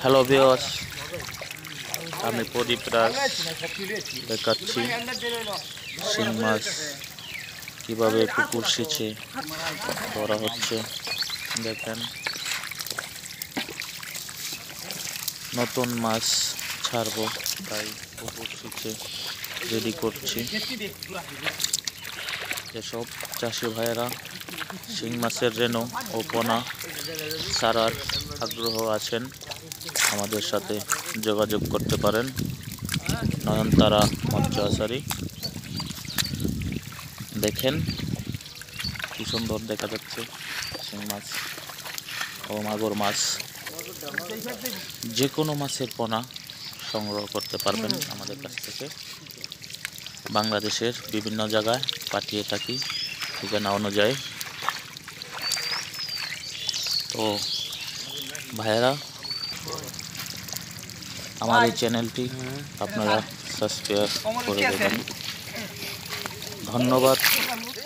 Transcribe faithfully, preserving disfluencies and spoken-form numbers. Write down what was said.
Hello viewers, আমি প্রদীপ রাজ দেখাচ্ছি শিং মাছ কিভাবে পুকুর সেচে ধরা হচ্ছে। দেখেন, নতুন মাছ ছাড়বো তাই পুকুর সেচে রেডি করছি। যেসব চাষি ভাইয়েরা শিং মাছের রেণু ও পোনা ছাড়ার আগ্রহ আছেন আমাদের সাথে যোগাযোগ করতে পারেন। নয়নতারা মৎস্য আচারী। দেখেন কি সুন্দর দেখা যাচ্ছে শিং মাছ ও মাগুর মাছ। যে কোনো মাছের পোনা সংগ্রহ করতে পারবেন আমাদের কাছ থেকে। বাংলাদেশের বিভিন্ন জায়গায় পাঠিয়ে থাকি ঠিকানা অনুযায়ী। তো ভাইয়েরা, আমার এই চ্যানেলটি আপনারা সাবস্ক্রাইব করে দেবেন। ধন্যবাদ।